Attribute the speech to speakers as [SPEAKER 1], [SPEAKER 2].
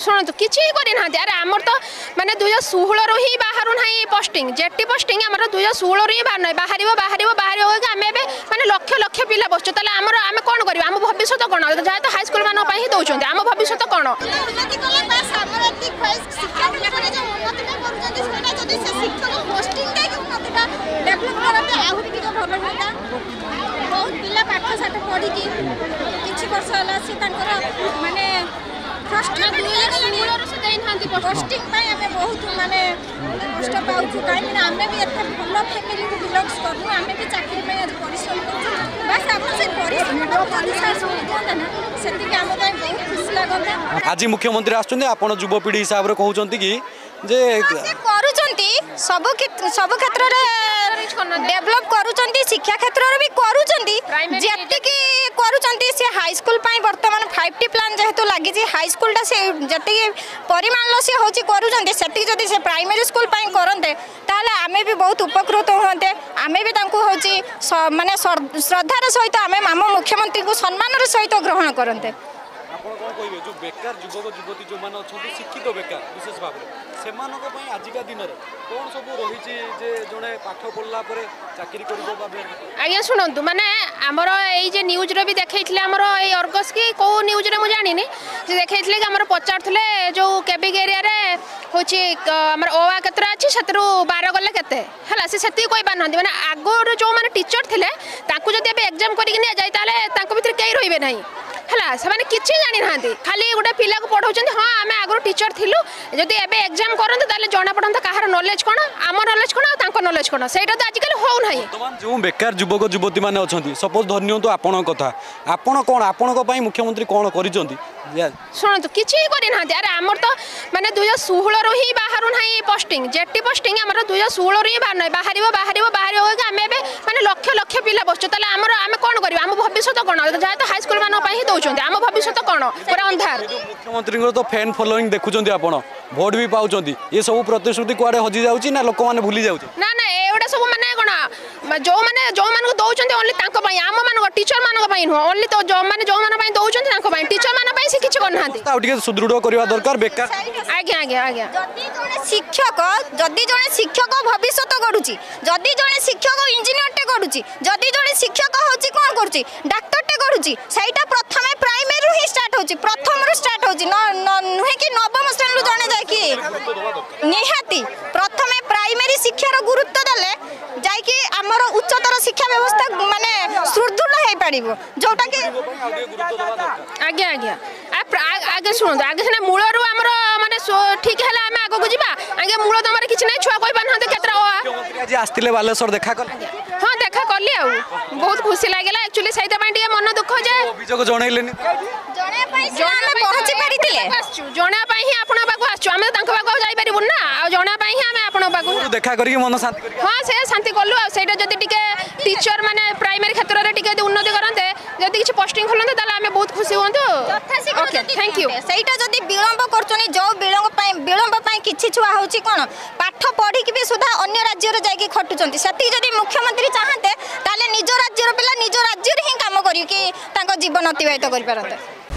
[SPEAKER 1] शुणु किसी करना अरे आमर तो माने 2016 रु ही बाहर ना पोस्टिंग जेटी पोस्टिंग आम 2016 रु ही बाहर ना बाहर बाहर बाहर आम माने लक्ष लक्ष पिला बसु ताले आम कौन कर आम भविष्य कौन जहाँ तो हाईस्कल मान दौरान आम भविष्य कौन
[SPEAKER 2] पोस्टिंग बहुत माने कष्ट पाऊँ कहीं आम भी एत भल फैमिली को बिलंग्स करूँ आम भी चाकरी परिश्रम करूँ बस आप से आम बहुत खुशी लगता।
[SPEAKER 3] आज मुख्यमंत्री आसुँच आपण युवपीढ़ी हिसाब से कहते कि जे
[SPEAKER 2] सब क्षेत्र डेभलप करुँच शिक्षा क्षेत्र भी करुँच सी हाई स्कूल बर्तमान 5T प्लान जेहेतु लगी हाई स्कूल टा से जी परिमाण से हूँ करुँच से प्राइमरी स्कूल करते ताले आमे भी बहुत उपकृत होते आमे भी हूँ माने श्रद्धार सहित आमे आम मुख्यमंत्री को सम्मान सहित ग्रहण करते।
[SPEAKER 3] जो बेकार युवक युवती जो मैंने अच्छा शिक्षित बेकार विशेष भाव में आजिका दिन में कौन सब रही जड़े पाठ पढ़ला चाकरी
[SPEAKER 1] आज्ञा शुणु माने आमर ये न्यूज भी देखते आमर ये अर्गस की कौ न्यूज रे मुझे जानी देखते कि आमर पचारे जो केबिग एरिया हूँ आम ओआ केतरा अच्छी से 12 गले के कही पार ना मैंने आगुरी जो मैंने टीचर थे जब एग्जाम कर भितर कई रही ना है से किसी जानी ना खाली गोटे पिला को पढ़ाऊँ हाँ आम आगुरी टीचर थिलु जदि एबे एग्जाम करते ताले जना पड़ता कहार नॉलेज कौन आम नॉलेज कौन नॉलेज कौन सेटा तो आजिकल हो ना
[SPEAKER 3] जो बेकार युवक युवती मैंने अच्छा सपोज धरनी तो आपण कथा आपण कौन आपण मुख्यमंत्री कौन कर
[SPEAKER 1] शुणु किसी करना अरे आमर तो माने 2016 रु ही बाहर ना पोस्टिंग जेटी पोस्टिंग आम 2016 रु ही बाहर ना बाहर बाहर बाहर आम माने लक्ष लक्ष पिला बसु ताले आम कौन कर आम भविष्य कौन जहाँ तो हाईस्कल मान दौरान आम भविष्य कौन पूरा अंधार
[SPEAKER 3] मुख्यमंत्री तो फैन फॉलोइंग देखुं आपण भोट भी पाँच ये सब प्रतिश्रुति कुआडे हजि जाऊँ ना लोक मैंने भूली जाऊँ
[SPEAKER 1] ना ना एगुड़ा सब माने कौन जो मैंने जो मान दौरान ओनली आम मान टीचर मान नुह ओनली तो जो मैंने जो मान दौरान टीचर मान से किसी करना
[SPEAKER 3] सुदृढ़ करवा दरकार बेकार
[SPEAKER 1] आज्ञा आज्ञा आज्ञा
[SPEAKER 2] शिक्षक जदि जड़े शिक्षक भविष्य गढ़ुची जदि जड़े शिक्षक इंजीनियर टे गढ़ुची जदि जड़े शिक्षक होची कौन करुची डाक्टर टे गढ़ुची सेटा प्रथम प्राइमरी ही स्टार्ट होची प्रथम रु स्टार्ट होची नुहे कि नवम श्रेणी रु जने जाय कि निहाती प्रथम प्राइमरी शिक्षार गुरुत्व देले जाय कि हमर उच्चतर शिक्षा व्यवस्था माने सुदृढ़ हे पारिबो जोटा कि
[SPEAKER 1] आज्ञा आज्ञा आगे शुणु आगे सीना मूल रू आमर माने ठीक है आम आगे को जावा आगे मूल तो आम किसी ना छुआ कही पार ना केतरा
[SPEAKER 3] आसते बालेश्वर देखा
[SPEAKER 1] हाँ देखा कली आ बहुत खुशी लगे एक्चुअली से मन दुख जे
[SPEAKER 3] अभियोग जनइलेनी
[SPEAKER 2] पहुंची पारिथिले
[SPEAKER 1] जणा ही आपण पाखु आछू आमे तांको पाखु जाई परिबु ना आ जणा ही आमे आपण पाखु
[SPEAKER 3] देखा करी मन शांति करी
[SPEAKER 1] हां से शांति कलु आ सेटा जदी टिके टीचर माने प्राइमरी क्षेत्र रे टिके उन्नति करनते जदी किछ पोस्टिंग खोलनते ताले आमे बहुत खुशी होंतु ओके थैंक यू
[SPEAKER 2] सेटा जदी विलंब करचनी जो विलंब पई किछि छुआ होची कोन पाठ पढ़ी कि भी सुधा अन्य राज्य रे जाई खटुचंती सेति जदी मुख्यमंत्री चाहते ताले निज राज्य रे पिला निज राज्य रे ही काम करी कि तांको जीवन अतिबाहित करि परते।